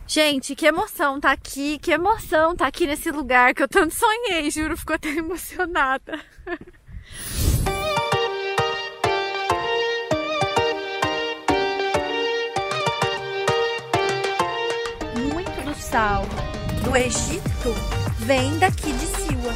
Gente, que emoção tá aqui, que emoção tá aqui nesse lugar que eu tanto sonhei, juro, ficou até emocionada. Muito do sal do Egito vem daqui de Siwa.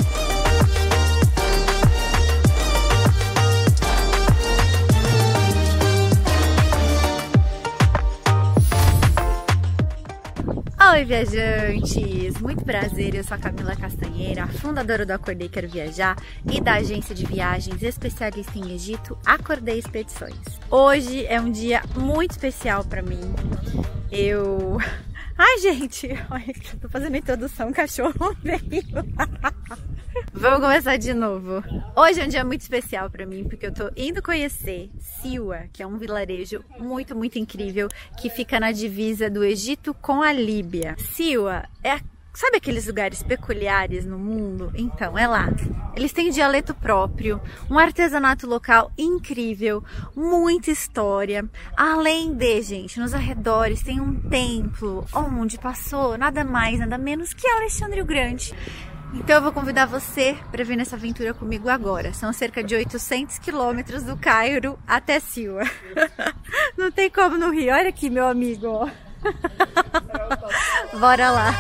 Oi, viajantes! Muito prazer, eu sou a Camila Castanheira, fundadora do Acordei Quero Viajar e da agência de viagens especialista em Egito, Acordei Expedições. Hoje é um dia muito especial para mim. Ai, gente! Olha que eu tô fazendo a introdução, o cachorro veio. Vamos começar de novo. Hoje é um dia muito especial para mim, porque eu tô indo conhecer Siwa, que é um vilarejo muito, muito incrível, que fica na divisa do Egito com a Líbia. Siwa sabe aqueles lugares peculiares no mundo? Então, é lá. Eles têm dialeto próprio, um artesanato local incrível, muita história. Além de, gente, nos arredores tem um templo onde passou nada mais, nada menos que Alexandre o Grande. Então eu vou convidar você para vir nessa aventura comigo agora. São cerca de 800 quilômetros do Cairo até Siwa. Não tem como não rir. Olha aqui, meu amigo. Bora lá.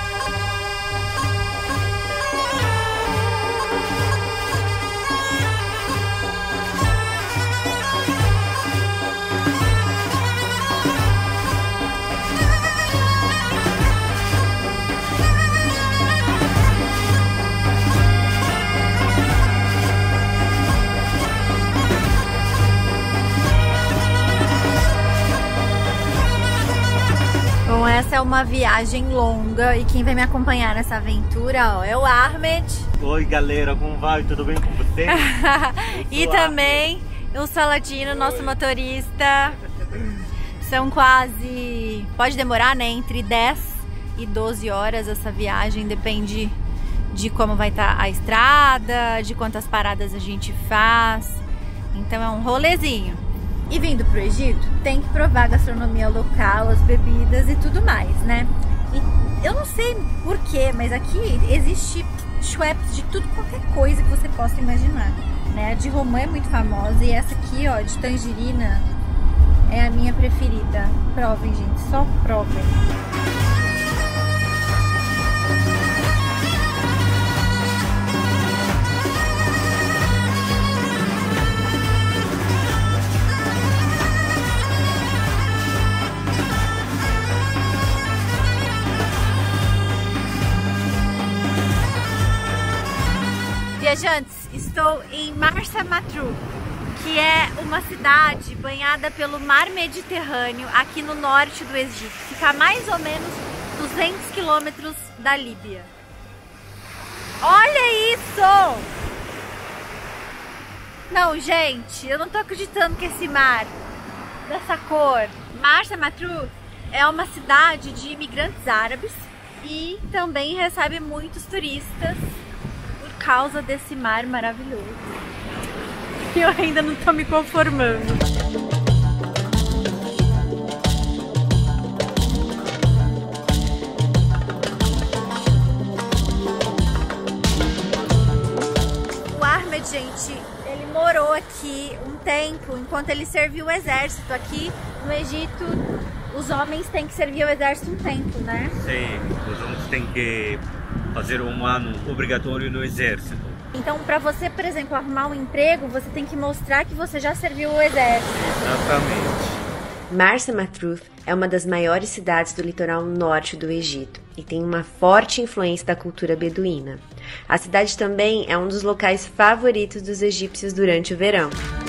Bom, essa é uma viagem longa e quem vai me acompanhar nessa aventura, ó, é o Ahmed. Oi, galera, como vai? Tudo bem com você? E também o Saladino, nosso motorista. São quase, pode demorar, né, entre 10 e 12 horas essa viagem, depende de como vai estar a estrada, de quantas paradas a gente faz. Então é um rolezinho. E vindo pro Egito, tem que provar a gastronomia local, as bebidas e tudo mais, né? E eu não sei porquê, mas aqui existe schweppes de tudo, qualquer coisa que você possa imaginar, né? A de romã é muito famosa e essa aqui, ó, de tangerina é a minha preferida. Provem, gente, só provem. Viajantes, estou em Marsa Matruh, que é uma cidade banhada pelo mar Mediterrâneo aqui no norte do Egito. Fica a mais ou menos 200 quilômetros da Líbia. Olha isso! Não, gente, eu não tô acreditando que esse mar dessa cor. Marsa Matruh é uma cidade de imigrantes árabes e também recebe muitos turistas por causa desse mar maravilhoso. Eu ainda não tô me conformando. O Ahmed, gente, ele morou aqui um tempo enquanto ele serviu o exército. Aqui no Egito, os homens têm que servir o exército um tempo, né? Sim, os homens têm que fazer um ano obrigatório no exército. Então, para você, por exemplo, arrumar um emprego, você tem que mostrar que você já serviu o exército. Exatamente. Marsa Matruh é uma das maiores cidades do litoral norte do Egito e tem uma forte influência da cultura beduína. A cidade também é um dos locais favoritos dos egípcios durante o verão.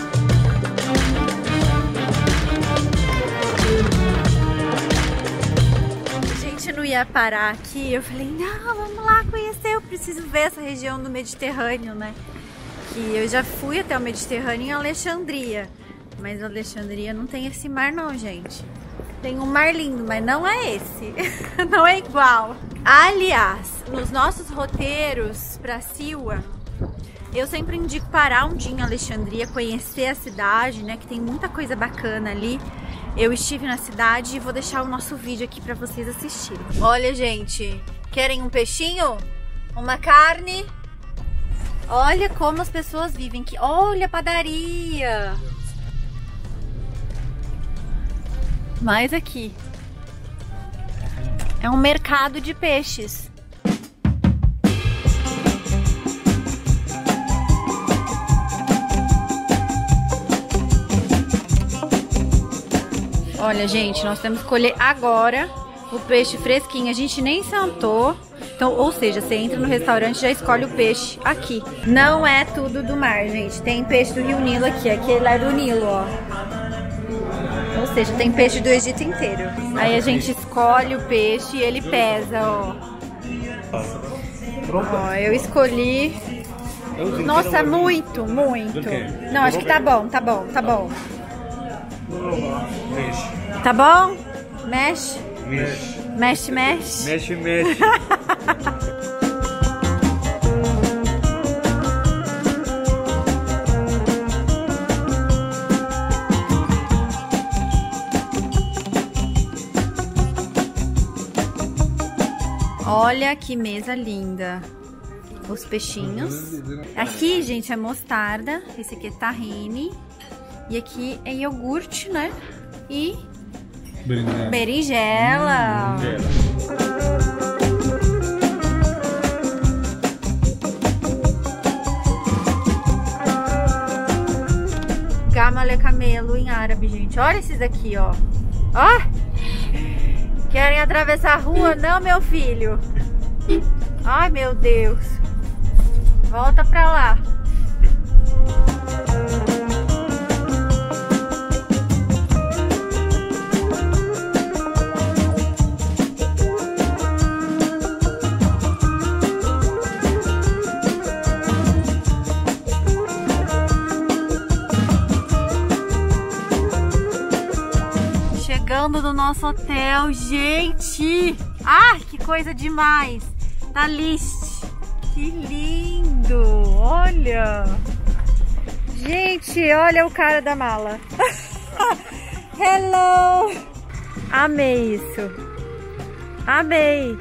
Ia parar aqui, eu falei, não, vamos lá conhecer, eu preciso ver essa região do Mediterrâneo, né? Que eu já fui até o Mediterrâneo em Alexandria, mas Alexandria não tem esse mar não, gente. Tem um mar lindo, mas não é esse, não é igual. Aliás, nos nossos roteiros para Siwa, eu sempre indico parar um dia em Alexandria, conhecer a cidade, né? Que tem muita coisa bacana ali. eu estive na cidade e vou deixar o nosso vídeo aqui pra vocês assistirem. Olha, gente, querem um peixinho? Uma carne? Olha como as pessoas vivem aqui. Olha a padaria. Mais aqui. É um mercado de peixes. Olha, gente, nós temos que escolher agora o peixe fresquinho. A gente nem sentou. Então, ou seja, você entra no restaurante e já escolhe o peixe aqui. Não é tudo do mar, gente. Tem peixe do Rio Nilo aqui. Aquele lá é do Nilo, ó. Ou seja, tem peixe do Egito inteiro. Aí a gente escolhe o peixe e ele pesa, ó. Ó, eu escolhi. Nossa, muito, muito. Não, acho que tá bom, tá bom, tá bom. Tá bom? Mexe? Mexe, mexe. Mexe, mexe. Olha que mesa linda. Os peixinhos. Aqui, gente, é mostarda. Esse aqui é tahine. E aqui é iogurte, né? E berinjela. Gamale camelo em árabe, gente. Olha esses aqui, ó. Ó! Querem atravessar a rua? Não, meu filho. Ai, meu Deus. Volta pra lá. Chegando no nosso hotel, gente! Ah, que coisa demais! Tá list! Que lindo! Olha! Gente, olha o cara da mala! Hello! Amei isso! Amei!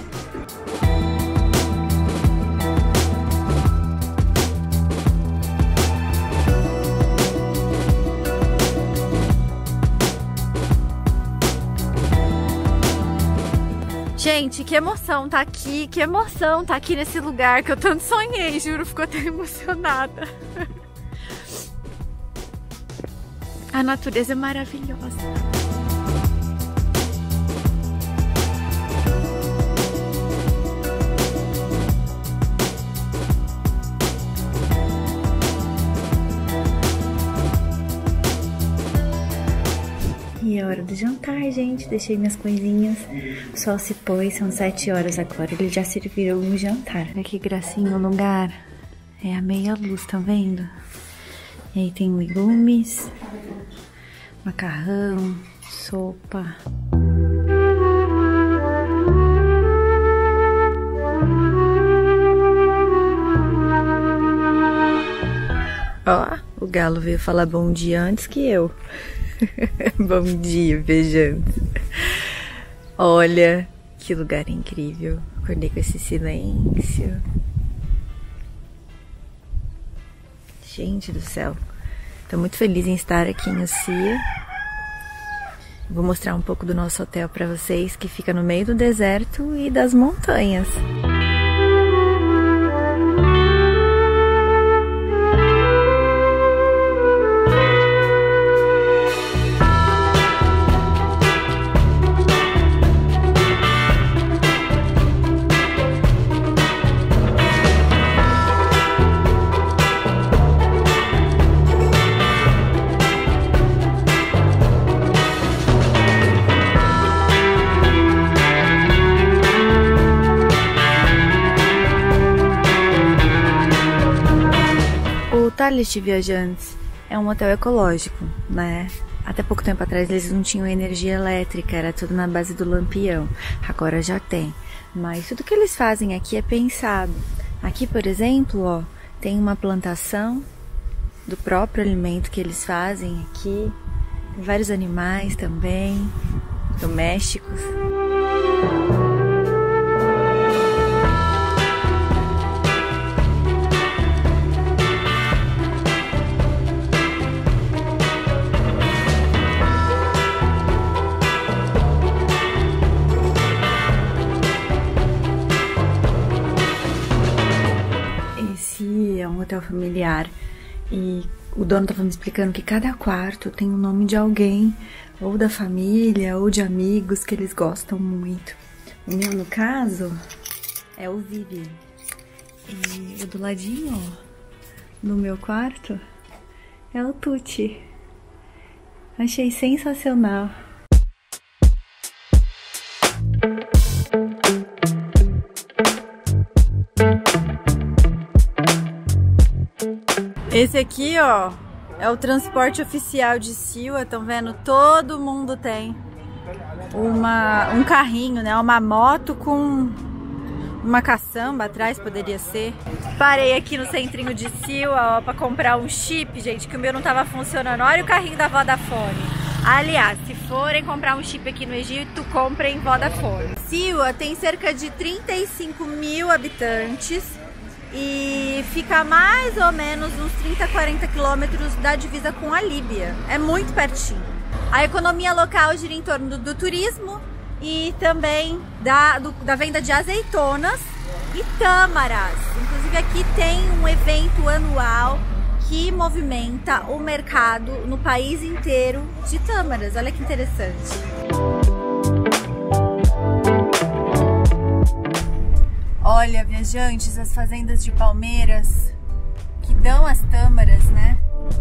Gente, que emoção tá aqui, que emoção tá aqui nesse lugar que eu tanto sonhei, juro, ficou até emocionada. A natureza é maravilhosa. E é hora do jantar, gente. Deixei minhas coisinhas. O sol se pôs, são 7 horas agora. Eles já serviram o jantar. Olha que gracinha o lugar. É a meia luz, tá vendo? E aí tem legumes, macarrão, sopa. Ó, o galo veio falar bom dia antes que eu. Bom dia, viajantes. Olha que lugar incrível. Acordei com esse silêncio. Gente do céu. Tô muito feliz em estar aqui em Ossia. Vou mostrar um pouco do nosso hotel para vocês, que fica no meio do deserto e das montanhas. Thales de Viajantes é um hotel ecológico, né? Até pouco tempo atrás eles não tinham energia elétrica, era tudo na base do lampião. Agora já tem. Mas tudo que eles fazem aqui é pensado. Aqui, por exemplo, ó, tem uma plantação do próprio alimento que eles fazem aqui. Tem vários animais também, domésticos. Esse é um hotel familiar e o dono estava me explicando que cada quarto tem o nome de alguém, ou da família, ou de amigos que eles gostam muito. O meu, no caso, é o Vivian. E o do ladinho, ó, no meu quarto, é o Tuti. Achei sensacional. Esse aqui, ó, é o transporte oficial de Siwa. Estão vendo? Todo mundo tem um carrinho, né? Uma moto com uma caçamba atrás, poderia ser. Parei aqui no centrinho de Siwa, ó, pra comprar um chip, gente, que o meu não tava funcionando. Olha o carrinho da Vodafone. Aliás, se forem comprar um chip aqui no Egito, comprem Vodafone. Siwa tem cerca de 35 mil habitantes. E fica mais ou menos uns 30, 40 quilômetros da divisa com a Líbia. É muito pertinho. A economia local gira em torno do turismo e também da venda de azeitonas e tâmaras. Inclusive aqui tem um evento anual que movimenta o mercado no país inteiro de tâmaras. Olha que interessante. Olha, viajantes, as fazendas de palmeiras que dão as tâmaras, né?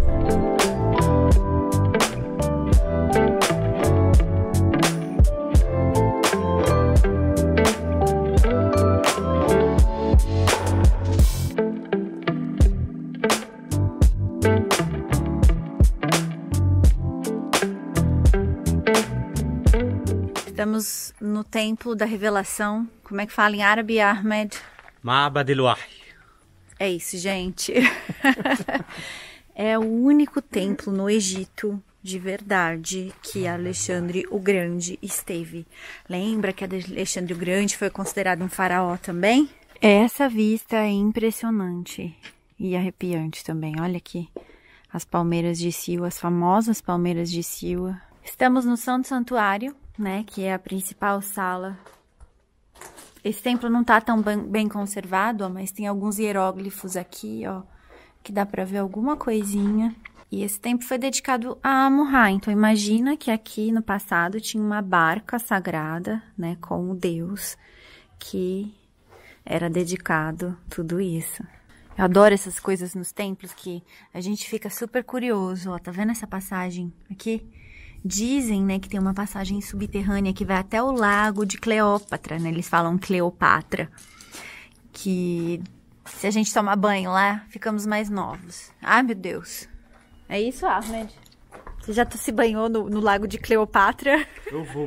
Estamos no Templo da Revelação. Como é que fala em árabe, Ahmed? Ma'bad al-Wahy. É isso, gente. É o único templo no Egito, de verdade, que Alexandre o Grande esteve. Lembra que Alexandre o Grande foi considerado um faraó também? Essa vista é impressionante e arrepiante também. Olha aqui as palmeiras de Siwa, as famosas palmeiras de Siwa. Estamos no Santo Santuário, né, que é a principal sala. Esse templo não tá tão bem conservado, ó, mas tem alguns hieróglifos aqui, ó, que dá pra ver alguma coisinha. E esse templo foi dedicado a Amon-Ra, então imagina que aqui no passado tinha uma barca sagrada, né, com o deus que era dedicado tudo isso. Eu adoro essas coisas nos templos que a gente fica super curioso, ó, tá vendo essa passagem aqui? Dizem, né, que tem uma passagem subterrânea que vai até o lago de Cleópatra, né? Eles falam Cleopatra. Que se a gente tomar banho lá, ficamos mais novos. Ai, meu Deus. É isso, Ahmed? Você já se banhou no lago de Cleopatra? Eu vou.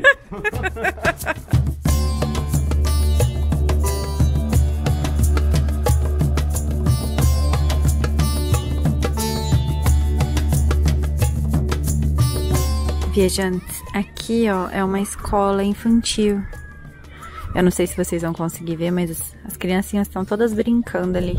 Viajantes, aqui, ó, é uma escola infantil. Eu não sei se vocês vão conseguir ver, mas as criancinhas estão todas brincando ali.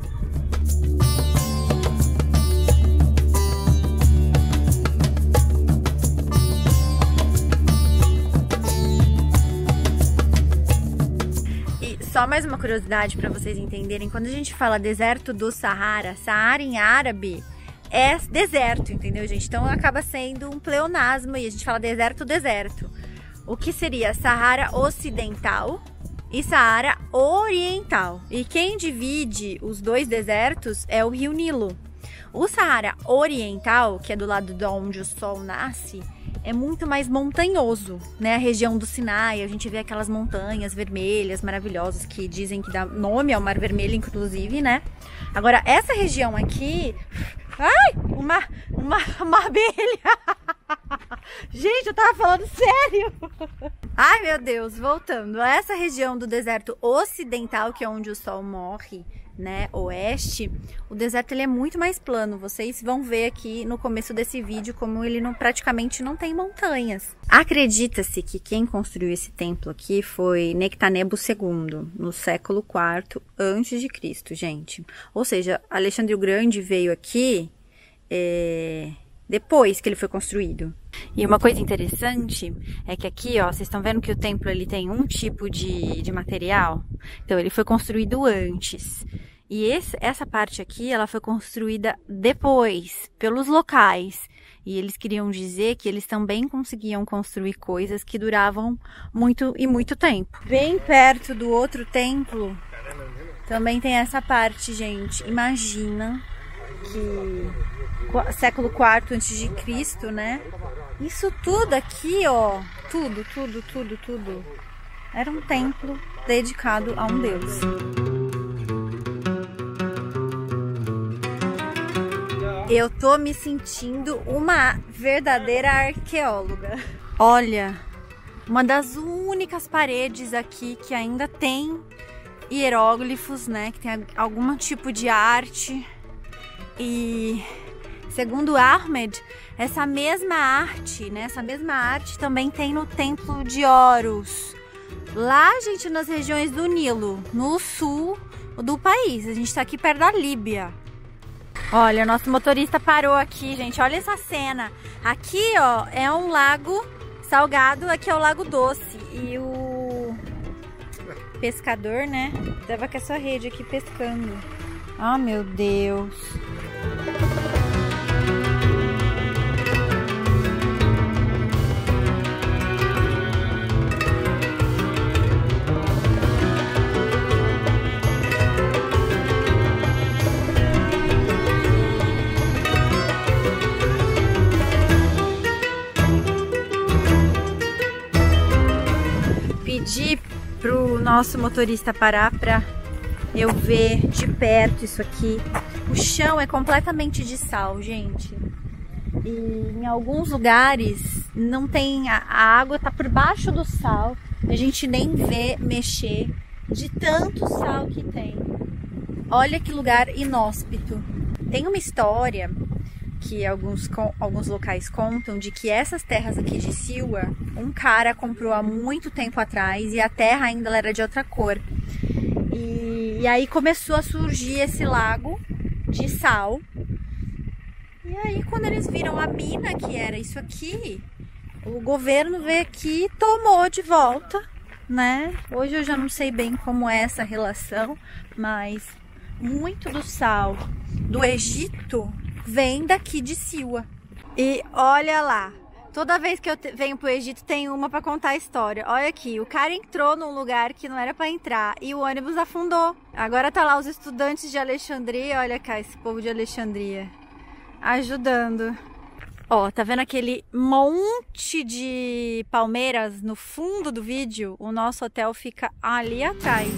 E só mais uma curiosidade para vocês entenderem. Quando a gente fala deserto do Saara, Saara em árabe é deserto, entendeu, gente? Então acaba sendo um pleonasmo e a gente fala deserto. O que seria Saara Ocidental e Saara Oriental. E quem divide os dois desertos é o Rio Nilo. O Saara Oriental, que é do lado de onde o sol nasce, é muito mais montanhoso, né? A região do Sinai, a gente vê aquelas montanhas vermelhas maravilhosas que dizem que dá nome ao Mar Vermelho, inclusive, né? Agora, essa região aqui... Ai, uma abelha! Gente, eu tava falando sério! Ai, meu Deus, voltando. Essa região do deserto ocidental, que é onde o sol morre, né, oeste, o deserto ele é muito mais plano. Vocês vão ver aqui no começo desse vídeo como ele praticamente não tem montanhas. Acredita-se que quem construiu esse templo aqui foi Nectanebo II, no século IV a.C., gente. Ou seja, Alexandre o Grande veio aqui depois que ele foi construído. E uma coisa interessante é que aqui, ó, vocês estão vendo que o templo ele tem um tipo de material? Então, ele foi construído antes. E essa parte aqui, ela foi construída depois, pelos locais. E eles queriam dizer que eles também conseguiam construir coisas que duravam muito e muito tempo. Bem perto do outro templo, também tem essa parte, gente. Imagina que século IV a.C., né? Isso tudo aqui, ó, tudo, era um templo dedicado a um deus. Eu tô me sentindo uma verdadeira arqueóloga. Olha, uma das únicas paredes aqui que ainda tem hieróglifos, né? Que tem algum tipo de arte. E segundo Ahmed, essa mesma arte, né? Essa mesma arte também tem no Templo de Horus. Lá, gente, nas regiões do Nilo, no sul do país. A gente tá aqui perto da Líbia. Olha, nosso motorista parou aqui, gente. Olha essa cena. Aqui, ó, é um lago salgado, aqui é o lago doce. E o pescador, né, tava com essa rede aqui pescando. Ah, meu Deus. Pedi pro nosso motorista parar pra eu ver de perto isso aqui. O chão é completamente de sal, gente. E em alguns lugares não tem, a água tá por baixo do sal. A gente nem vê mexer de tanto sal que tem. Olha que lugar inóspito. Tem uma história que alguns locais contam de que essas terras aqui de Siwa, um cara comprou há muito tempo atrás e a terra ainda era de outra cor. E aí começou a surgir esse lago de sal. E aí quando eles viram a mina, que era isso aqui, o governo veio aqui e tomou de volta, né? Hoje eu já não sei bem como é essa relação, mas muito do sal do Egito vem daqui de Siwa. E olha lá, toda vez que eu venho pro Egito tem uma pra contar a história. Olha aqui, o cara entrou num lugar que não era pra entrar e o ônibus afundou. Agora tá lá os estudantes de Alexandria, olha cá esse povo de Alexandria, ajudando. Ó, tá vendo aquele monte de palmeiras no fundo do vídeo? O nosso hotel fica ali atrás.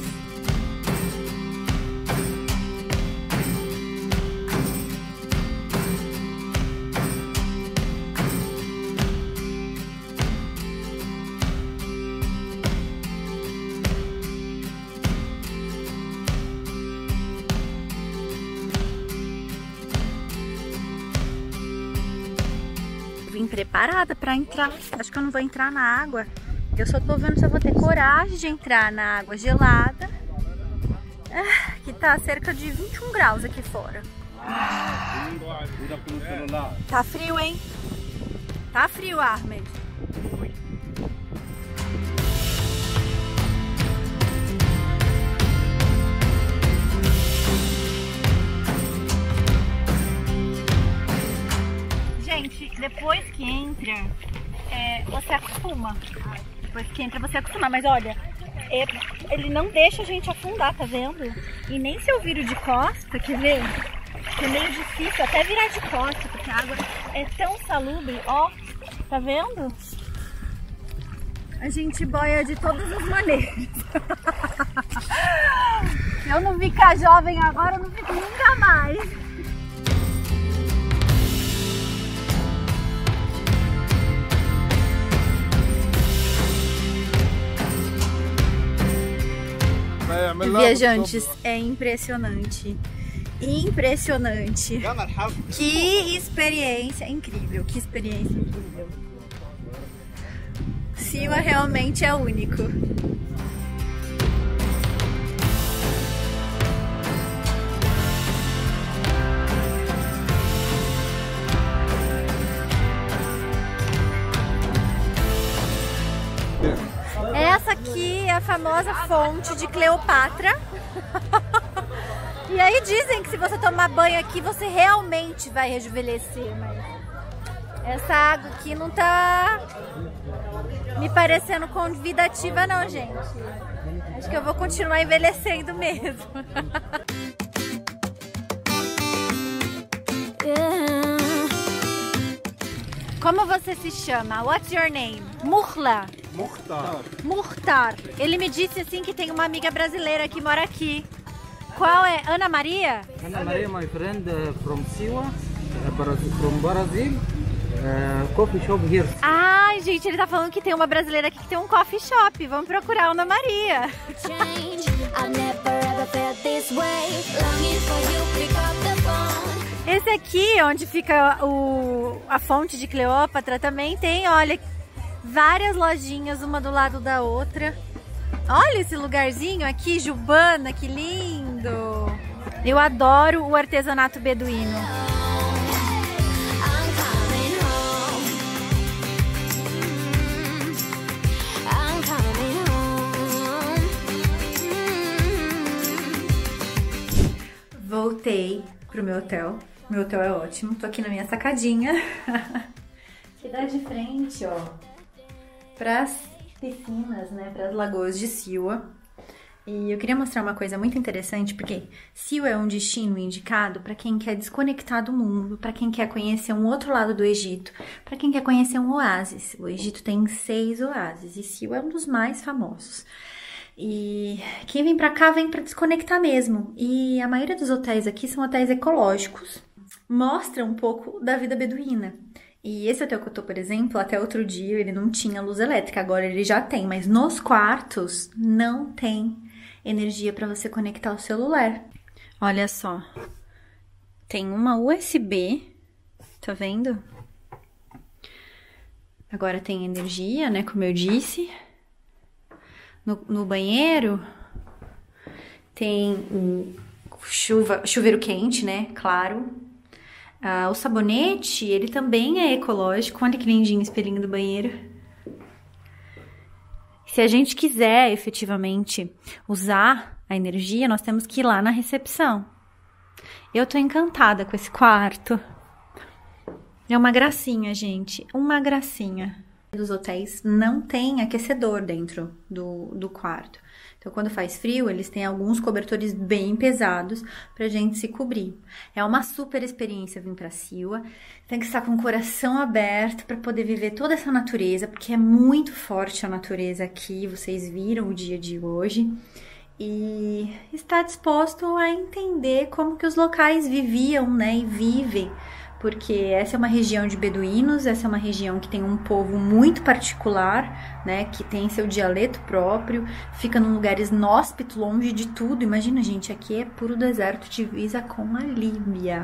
Preparada para entrar. Acho que eu não vou entrar na água. Eu só tô vendo se eu vou ter coragem de entrar na água gelada, que tá a cerca de 21 graus aqui fora. Tá frio, hein? Tá frio, Ahmed. Gente, depois que entra, você acostuma. Depois que entra, você acostuma. Mas olha, ele não deixa a gente afundar, tá vendo? E nem se eu viro de costa, quer ver? Que é meio difícil até virar de costa, porque a água é tão salubre, ó. Tá vendo? A gente boia de todas as maneiras. Se eu não ficar jovem agora, eu não fico nunca mais. Viajantes, é impressionante. Impressionante. Que experiência incrível. Que experiência incrível. Siwa realmente é único. Essa aqui é a famosa fonte de Cleopatra. E aí dizem que se você tomar banho aqui, você realmente vai rejuvenescer. Mas essa água aqui não tá me parecendo convidativa não, gente. Acho que eu vou continuar envelhecendo mesmo. Como você se chama? What's your name? Mukhla. Mukhtar. Ele me disse assim que tem uma amiga brasileira que mora aqui. Qual é? Ana Maria? Ana Maria, my friend from Siwa, from Brazil. Coffee shop here. Ai, gente, ele tá falando que tem uma brasileira aqui que tem um coffee shop. Vamos procurar a Ana Maria. Esse aqui, onde fica a fonte de Cleópatra, também tem, olha, várias lojinhas, uma do lado da outra. Olha esse lugarzinho aqui, Jubana, que lindo! Eu adoro o artesanato beduíno. Voltei pro meu hotel. Meu hotel é ótimo. Tô aqui na minha sacadinha. Que dá de frente, ó, pras piscinas, né? Pras lagoas de Siwa. E eu queria mostrar uma coisa muito interessante, porque Siwa é um destino indicado para quem quer desconectar do mundo, para quem quer conhecer um outro lado do Egito, para quem quer conhecer um oásis. O Egito tem 6 oásis e Siwa é um dos mais famosos. E quem vem pra cá vem pra desconectar mesmo. E a maioria dos hotéis aqui são hotéis ecológicos. Mostra um pouco da vida beduína. E esse hotel que eu tô, por exemplo, até outro dia ele não tinha luz elétrica. Agora ele já tem, mas nos quartos não tem energia pra você conectar o celular. Olha só. Tem uma USB, tá vendo? Agora tem energia, né, como eu disse. No banheiro tem um chuveiro quente, né? Claro. O sabonete, ele também é ecológico. Olha que lindinho o espelhinho do banheiro. Se a gente quiser efetivamente usar a energia, nós temos que ir lá na recepção. Eu tô encantada com esse quarto. É uma gracinha, gente. Uma gracinha. Dos hotéis não tem aquecedor dentro do quarto. Então, quando faz frio, eles têm alguns cobertores bem pesados pra gente se cobrir. É uma super experiência vir pra Siwa. Tem que estar com o coração aberto para poder viver toda essa natureza, porque é muito forte a natureza aqui. Vocês viram o dia de hoje. E estar disposto a entender como que os locais viviam, né, e vivem. Porque essa é uma região de beduínos, essa é uma região que tem um povo muito particular, né, que tem seu dialeto próprio, fica num lugar inóspito, longe de tudo. Imagina, gente, aqui é puro deserto, divisa com a Líbia.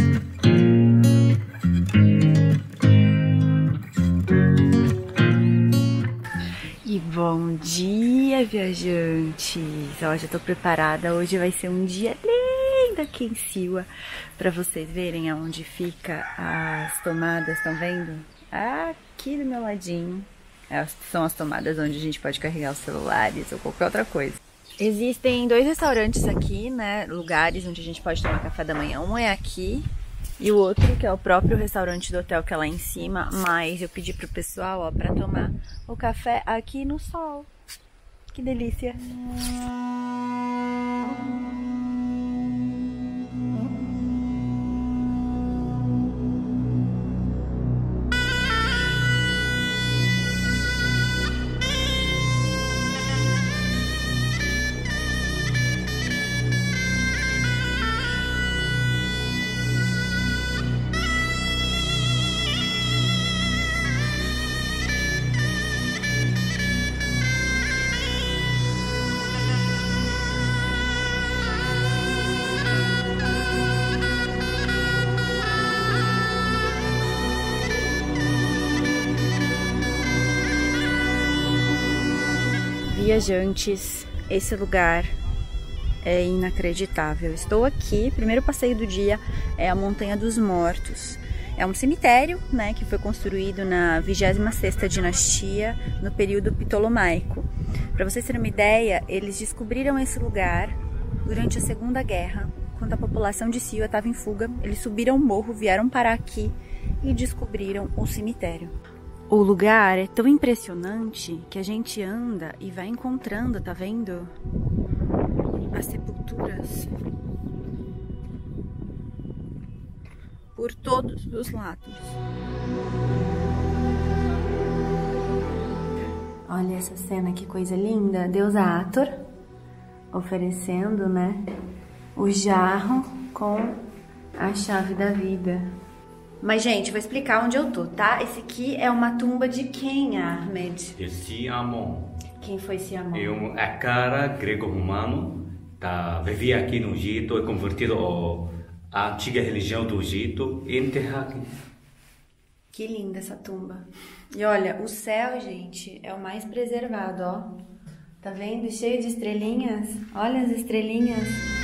E bom dia, viajantes! Ó, já tô preparada, hoje vai ser um dia lindo aqui em Siwa, para vocês verem aonde fica as tomadas, estão vendo? Aqui do meu ladinho. São as tomadas onde a gente pode carregar os celulares ou qualquer outra coisa. Existem 2 restaurantes aqui, né, lugares onde a gente pode tomar café da manhã. Um é aqui e o outro, que é o próprio restaurante do hotel, que é lá em cima, mas eu pedi pro pessoal, ó, pra tomar o café aqui no sol. Que delícia! Viajantes, esse lugar é inacreditável. Estou aqui, primeiro passeio do dia é a Montanha dos Mortos. É um cemitério, né, que foi construído na 26ª dinastia, no período ptolomaico. Para vocês terem uma ideia, eles descobriram esse lugar durante a Segunda Guerra, quando a população de Siua estava em fuga. Eles subiram o morro, vieram parar aqui e descobriram o cemitério. O lugar é tão impressionante que a gente anda e vai encontrando, tá vendo? As sepulturas por todos os lados. Olha essa cena, que coisa linda. Deus Hathor oferecendo, né, o jarro com a chave da vida. Mas, gente, vou explicar onde eu tô, tá? Esse aqui é uma tumba de quem, Ahmed? De Siamon. Quem foi Siamon? É um cara grego-romano, vivia aqui no Egito, é convertido à antiga religião do Egito e enterrado aqui. Que linda essa tumba. E olha, o céu, gente, é o mais preservado, ó. Tá vendo? Cheio de estrelinhas. Olha as estrelinhas.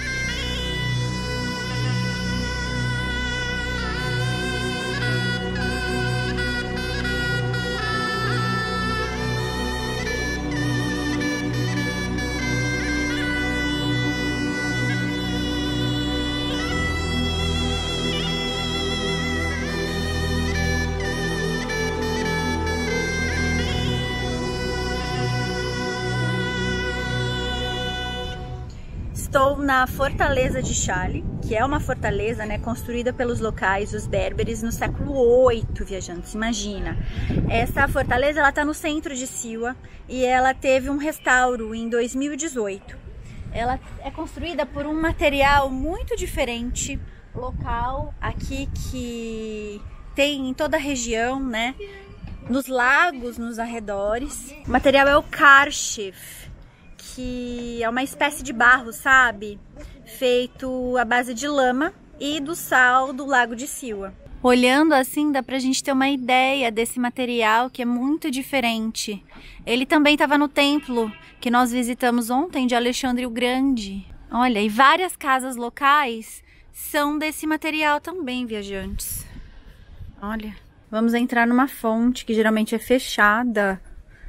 Estou na Fortaleza de Chali, que é uma fortaleza, né, construída pelos locais, os berberes, no século VIII, viajantes, imagina. Essa fortaleza, ela está no centro de Siua e ela teve um restauro em 2018. Ela é construída por um material muito diferente, local aqui que tem em toda a região, né, nos lagos, nos arredores. O material é o karshif, que é uma espécie de barro, sabe? Feito à base de lama e do sal do lago de Siua. Olhando assim, dá pra gente ter uma ideia desse material, que é muito diferente. Ele também estava no templo que nós visitamos ontem, de Alexandre o Grande. Olha, e várias casas locais são desse material também, viajantes. Olha, vamos entrar numa fonte que geralmente é fechada.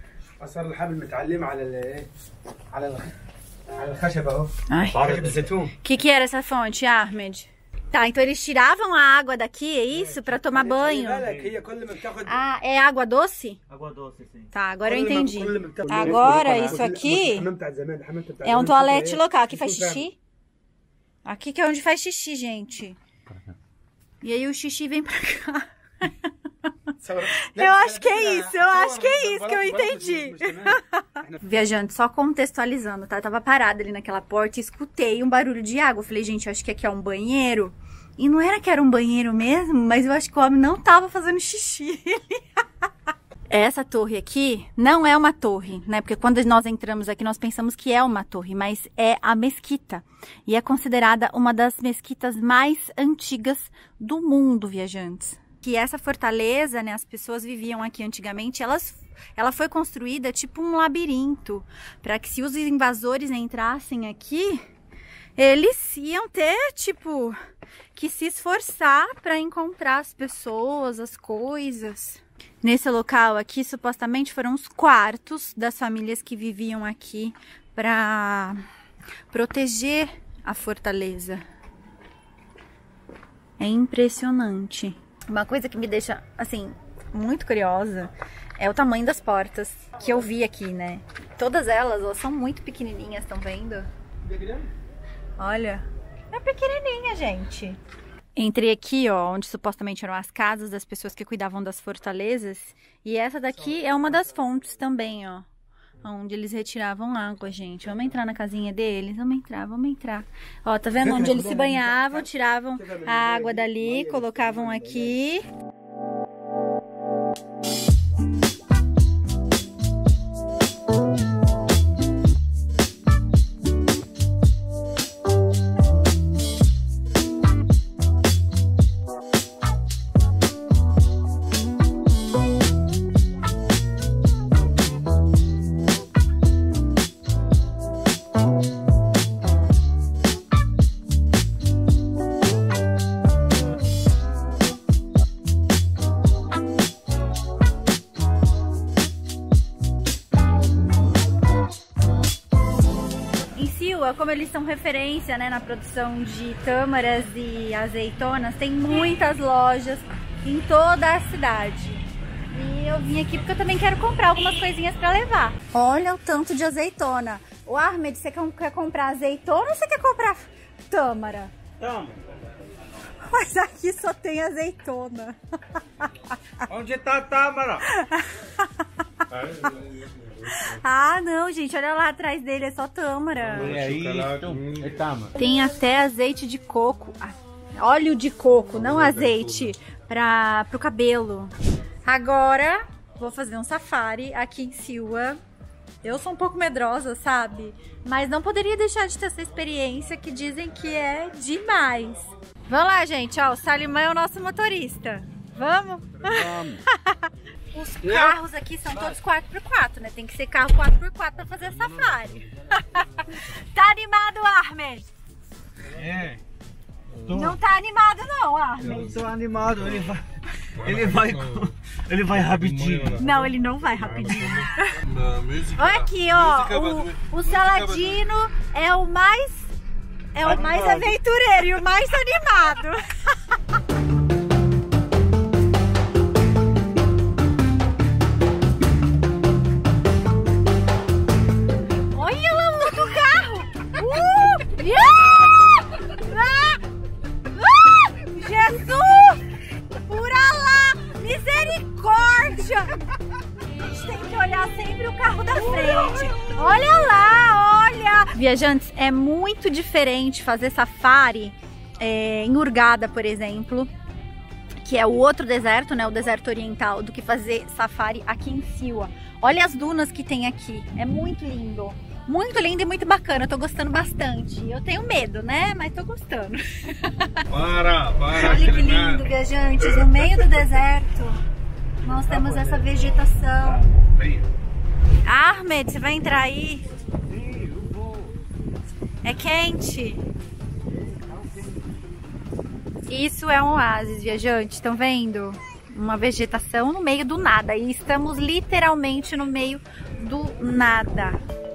Que era essa fonte, Ahmed? Tá, então eles tiravam a água daqui, é isso? Pra tomar banho? Ah, é água doce? Água doce, sim. Tá, agora eu entendi. Agora, isso aqui é um toalete local. Aqui faz xixi? Aqui que é onde faz xixi, gente. E aí o xixi vem pra cá. Eu acho que é isso, que eu entendi. Viajante, só contextualizando, tá? Eu tava parada ali naquela porta e escutei um barulho de água. Eu falei, gente, eu acho que aqui é um banheiro. E não era que era um banheiro mesmo, mas eu acho que o homem não tava fazendo xixi. Essa torre aqui não é uma torre, né? Porque quando nós entramos aqui, nós pensamos que é uma torre, mas é a mesquita. E é considerada uma das mesquitas mais antigas do mundo, viajantes. Que essa fortaleza, né, as pessoas viviam aqui antigamente, ela foi construída tipo um labirinto, para que se os invasores entrassem aqui, eles iam ter, tipo, que se esforçar para encontrar as pessoas, as coisas. Nesse local aqui, supostamente, foram os quartos das famílias que viviam aqui para proteger a fortaleza. É impressionante. Uma coisa que me deixa, assim, muito curiosa é o tamanho das portas que eu vi aqui, né? Todas elas são muito pequenininhas, estão vendo? Olha, é pequenininha, gente. Entrei aqui, ó, onde supostamente eram as casas das pessoas que cuidavam das fortalezas. E essa daqui é uma das fontes também, ó. Onde eles retiravam água, gente. Vamos entrar na casinha deles? Vamos entrar. Ó, tá vendo? Onde eles se banhavam, tiravam a água dali, colocavam aqui. Siwa, como eles são referência, né, na produção de tâmaras e azeitonas, tem muitas lojas em toda a cidade. E eu vim aqui porque eu também quero comprar algumas coisinhas pra levar. Olha o tanto de azeitona. O Ahmed, você quer comprar azeitona ou você quer comprar tâmara? Tâmara. Mas aqui só tem azeitona. Onde tá a tâmara? Ah, não, gente, olha lá atrás dele, é só tâmara. É isso, é tâmara. Tem até azeite de coco, óleo de coco, não azeite, pro cabelo. Agora, vou fazer um safari aqui em Siwa. Eu sou um pouco medrosa, sabe? Mas não poderia deixar de ter essa experiência que dizem que é demais. Vamos lá, gente, ó, o Salimã é o nosso motorista. Vamos? Vamos. Os carros aqui são todos 4x4, né? Tem que ser carro 4x4 pra fazer safari. Tá animado, Ahmed? É. Não tá animado não, Ahmed. Não tô animado, ele vai rapidinho. Não, ele não vai rapidinho. Olha aqui, ó, o Saladino é o mais aventureiro e o mais animado. Olha lá o outro carro. Jesus! Por lá! Misericórdia! A gente tem que olhar sempre o carro da frente. Olha lá, olha! Viajantes, é muito diferente fazer safari em Hurghada, por exemplo, que é o outro deserto, né, o deserto oriental, do que fazer safari aqui em Siwa. Olha as dunas que tem aqui, é muito lindo. Muito lindo e muito bacana, eu tô gostando bastante. Eu tenho medo, né? Mas tô gostando. Para! Olha que lindo, viajantes. No meio do deserto, nós temos essa vegetação. Ahmed, você vai entrar aí? Sim, eu vou. É quente. Isso é um oásis, viajantes. Estão vendo? Uma vegetação no meio do nada. E estamos literalmente no meio do nada.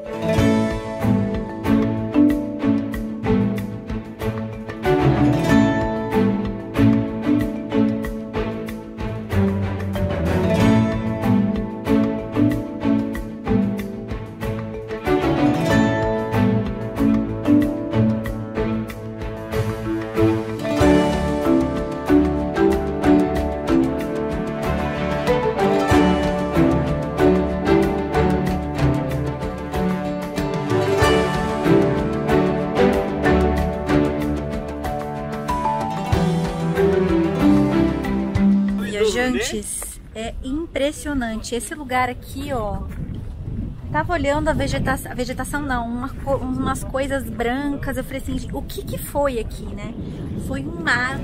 Viajantes, é impressionante. Esse lugar aqui, ó, tava olhando a vegetação não, umas coisas brancas. Eu falei assim, o que foi aqui, né? Foi um mar.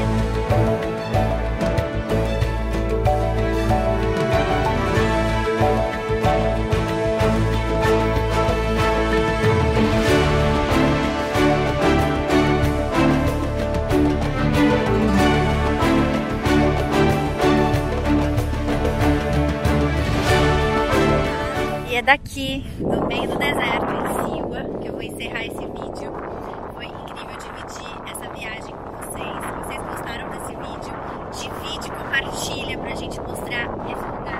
É daqui, no meio do deserto, em Siwa, que eu vou encerrar esse vídeo. Foi incrível dividir essa viagem com vocês. Se vocês gostaram desse vídeo, divide, compartilha pra gente mostrar esse lugar.